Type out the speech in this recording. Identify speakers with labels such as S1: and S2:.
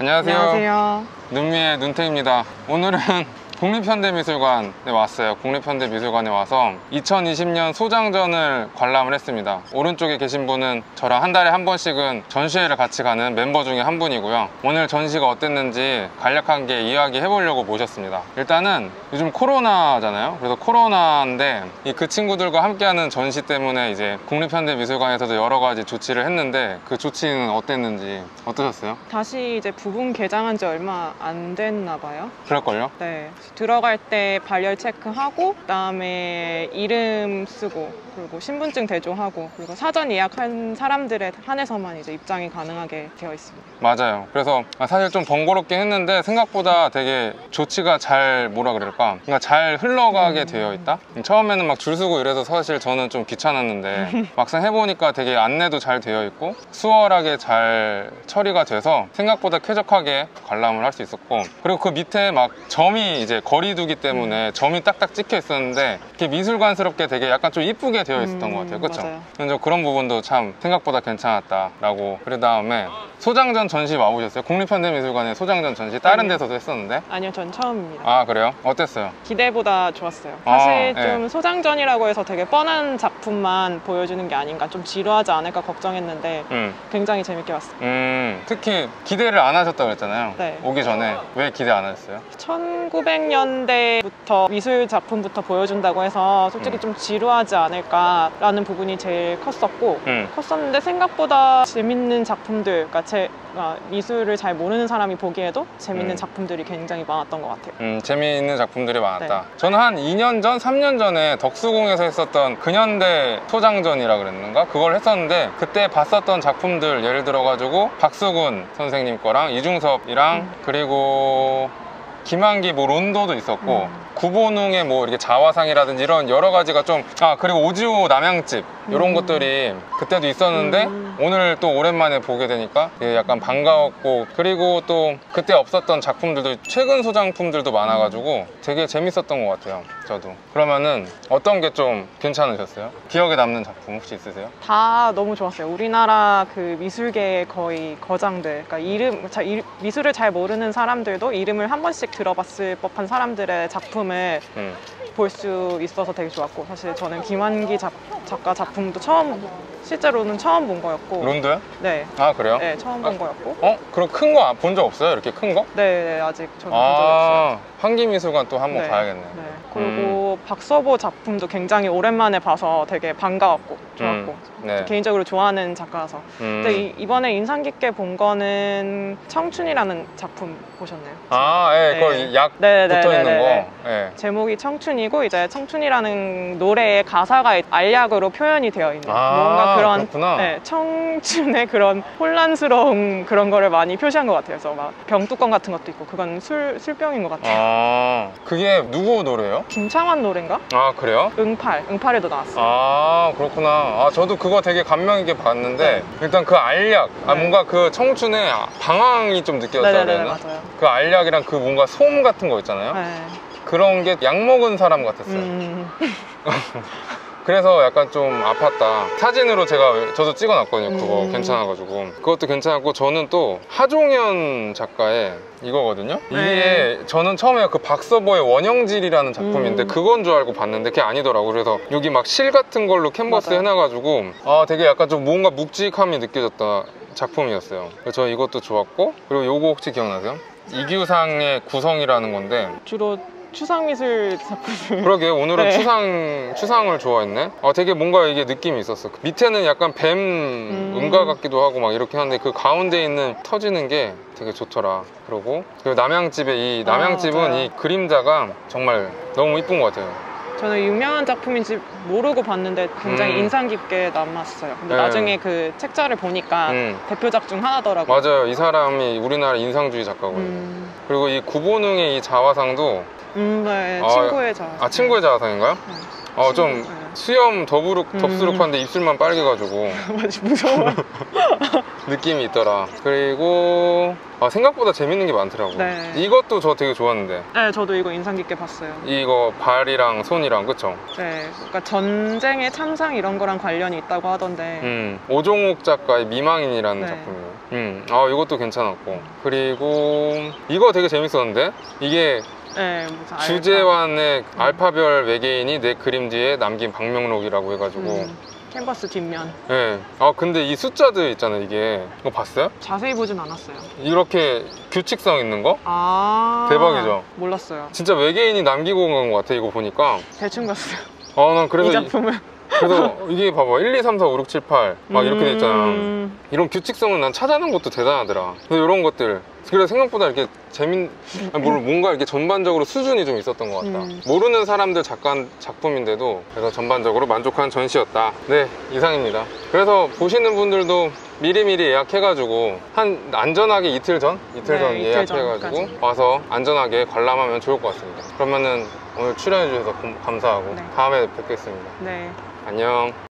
S1: 안녕하세요.
S2: 안녕하세요.
S1: 눈미의 눈탱입니다. 오늘은 국립현대미술관에 왔어요. 국립현대미술관에 와서 2020년 소장전을 관람을 했습니다. 오른쪽에 계신 분은 저랑 한 달에 한 번씩은 전시회를 같이 가는 멤버 중에 한 분이고요. 오늘 전시가 어땠는지 간략하게 이야기해 보려고 모셨습니다. 일단은 요즘 코로나잖아요. 그래서 코로나인데 그 친구들과 함께하는 전시 때문에 이제 국립현대미술관에서도 여러 가지 조치를 했는데 그 조치는 어땠는지 어떠셨어요?
S2: 다시 이제 부분 개장한 지 얼마 안 됐나 봐요.
S1: 그럴걸요?
S2: 네. 들어갈 때 발열 체크하고 그다음에 이름 쓰고 그리고 신분증 대조하고 그리고 사전 예약한 사람들에 한해서만 이제 입장이 가능하게 되어 있습니다.
S1: 맞아요. 그래서 사실 좀 번거롭긴 했는데 생각보다 되게 조치가 잘 뭐라 그럴까 그러니까 잘 흘러가게 되어 있다. 처음에는 막 줄 서고 이래서 사실 저는 좀 귀찮았는데 막상 해보니까 되게 안내도 잘 되어 있고 수월하게 잘 처리가 돼서 생각보다 쾌적하게 관람을 할 수 있었고, 그리고 그 밑에 막 점이 이제 거리두기 때문에 점이 딱딱 찍혀 있었는데 이렇게 미술관스럽게 되게 약간 좀 이쁘게 되어 있었던 것 같아요. 그렇죠? 그래서 그런 부분도 참 생각보다 괜찮았다라고. 그 다음에 소장전 전시 와보셨어요? 국립현대미술관에 소장전 전시 다른 데서도 했었는데.
S2: 아니요, 전 처음입니다.
S1: 아, 그래요? 어땠어요?
S2: 기대보다 좋았어요. 사실
S1: 네.
S2: 좀 소장전이라고 해서 되게 뻔한 작품만 보여주는 게 아닌가, 좀 지루하지 않을까 걱정했는데 굉장히 재밌게 봤어요.
S1: 특히 기대를 안 하셨다고 그랬잖아요.
S2: 네.
S1: 오기 전에 왜 기대 안 하셨어요?
S2: 1900년대부터 미술 작품부터 보여준다고 해서 솔직히 좀 지루하지 않을까라는 부분이 제일 컸었는데 생각보다 재밌는 작품들, 그러니까 미술을 잘 모르는 사람이 보기에도 재밌는 작품들이 굉장히 많았던 것 같아요.
S1: 재미있는 작품들이 많았다.
S2: 네.
S1: 저는 한 2년 전, 3년 전에 덕수궁에서 했었던 근현대 소장전이라 그랬는가? 그걸 했었는데 그때 봤었던 작품들 예를 들어가지고 박수근 선생님 거랑 이중섭이랑 그리고 김한기 뭐 론도도 있었고 구본웅의 뭐 이렇게 자화상이라든지 이런 여러 가지가 좀, 그리고 오지호 남양집 이런 것들이 그때도 있었는데 오늘 또 오랜만에 보게 되니까 약간 반가웠고, 그리고 또 그때 없었던 작품들도 최근 소장품들도 많아가지고 되게 재밌었던 것 같아요. 저도. 그러면은 어떤 게 좀 괜찮으셨어요? 기억에 남는 작품 혹시 있으세요?
S2: 다 너무 좋았어요. 우리나라 그 미술계의 거의 거장들, 그러니까 미술을 잘 모르는 사람들도 이름을 한 번씩 들어봤을 법한 사람들의 작품을 볼 수 있어서 되게 좋았고, 사실 저는 김한기 작가 작품도 실제로는 처음 본 거였고.
S1: 론도요?
S2: 네.
S1: 아, 그래요?
S2: 네, 처음 본 거였고.
S1: 그럼 큰 거 본 적 없어요? 이렇게 큰 거?
S2: 네, 아직 저는 본 적이 없어요.
S1: 한기미술관 또 한번 가야겠네.
S2: 네. 그리고 박서보 작품도 굉장히 오랜만에 봐서 되게 반가웠고 좋았고
S1: 네.
S2: 개인적으로 좋아하는 작가라서. 근데 이번에 인상 깊게 본 거는 청춘이라는 작품 보셨나요?
S1: 네. 거기 약 붙어있는 거. 네.
S2: 제목이 청춘이고 이제 청춘이라는 노래의 가사가 알약으로 표현이 되어 있는 뭔가 그런 청춘의 그런 혼란스러운 그런 거를 많이 표시한 것 같아요. 그래서 막 병뚜껑 같은 것도 있고 그건 술병인 것 같아요.
S1: 그게 누구 노래예요?
S2: 김창완 노래인가?
S1: 아, 그래요?
S2: 응팔에도 나왔어요.
S1: 그렇구나. 저도 그거 되게 감명 있게 봤는데 일단 그 알약, 뭔가 그 청춘의 방황이 좀 느껴졌어요.
S2: 네네네, 맞아요.
S1: 그 알약이랑 그 뭔가 솜 같은 거 있잖아요.
S2: 네.
S1: 그런 게 약 먹은 사람 같았어요. 그래서 약간 좀 아팠다. 사진으로 저도 찍어놨거든요. 그거 괜찮아가지고. 그것도 괜찮았고, 저는 또 하종현 작가의 이거거든요. 이게 저는 처음에 그 박서보의 원형질이라는 작품인데 그건 줄 알고 봤는데 그게 아니더라고요. 그래서 여기 막 실 같은 걸로 캔버스 해놔가지고 되게 약간 좀 뭔가 묵직함이 느껴졌다 작품이었어요. 그래서 저 이것도 좋았고, 그리고 요거 혹시 기억나세요? 이규상의 구성이라는 건데
S2: 주로 추상미술 작품을.
S1: 그러게, 오늘은 추상을 좋아했네. 되게 뭔가 이게 느낌이 있었어. 밑에는 약간 뱀 은가 같기도 하고 막 이렇게 하는데 그 가운데 있는 터지는 게 되게 좋더라. 그리고 남양집의 남양집은 이 그림자가 정말 너무 이쁜 것 같아요.
S2: 저는 유명한 작품인지 모르고 봤는데 굉장히 인상 깊게 남았어요. 근데 나중에 그 책자를 보니까 대표작 중 하나더라고요.
S1: 맞아요. 이 사람이 우리나라 인상주의 작가거든요. 그리고 이 구본웅의 이 자화상도
S2: 네, 친구의 자화상.
S1: 친구의 자화상인가요? 좀 수염 덥수룩한데 입술만 빨개가지고
S2: 맞아, 무서워.
S1: 느낌이 있더라. 그리고 생각보다 재밌는 게 많더라고.
S2: 네.
S1: 이것도 저 되게 좋았는데.
S2: 네, 저도 이거 인상 깊게 봤어요.
S1: 이거 발이랑 손이랑 그쵸?
S2: 네, 그러니까 전쟁의 참상 이런 거랑 관련이 있다고 하던데.
S1: 오종옥 작가의 미망인이라는
S2: 네.
S1: 작품이에요. 이것도 괜찮았고. 그리고 이거 되게 재밌었는데 이게
S2: 네, 무슨
S1: 주제완의 알파별 외계인이 내 그림 뒤에 남긴 방명록이라고 해가지고
S2: 캔버스 뒷면.
S1: 네. 근데 이 숫자들 있잖아요. 이거 봤어요?
S2: 자세히 보진 않았어요.
S1: 이렇게 규칙성 있는 거?
S2: 아,
S1: 대박이죠?
S2: 몰랐어요.
S1: 진짜 외계인이 남기고 간 것 같아. 이거 보니까.
S2: 대충 봤어요.
S1: 난
S2: 이
S1: 그래서
S2: 작품을.
S1: 그래서 이게 봐봐 1, 2, 3, 4, 5, 6, 7, 8 막 이렇게 돼 있잖아. 이런 규칙성은 난 찾아낸 것도 대단하더라. 그래서 이런 것들 그래서 생각보다 이렇게 뭔가 이렇게 전반적으로 수준이 좀 있었던 것 같다. 모르는 사람들 작품인데도 그래서 전반적으로 만족한 전시였다. 네, 이상입니다. 그래서 보시는 분들도 미리미리 예약해가지고 안전하게 이틀 전 예약해가지고
S2: 전까지.
S1: 와서 안전하게 관람하면 좋을 것 같습니다. 그러면은 오늘 출연해 주셔서 감사하고
S2: 네.
S1: 다음에 뵙겠습니다.
S2: 네.
S1: 안녕.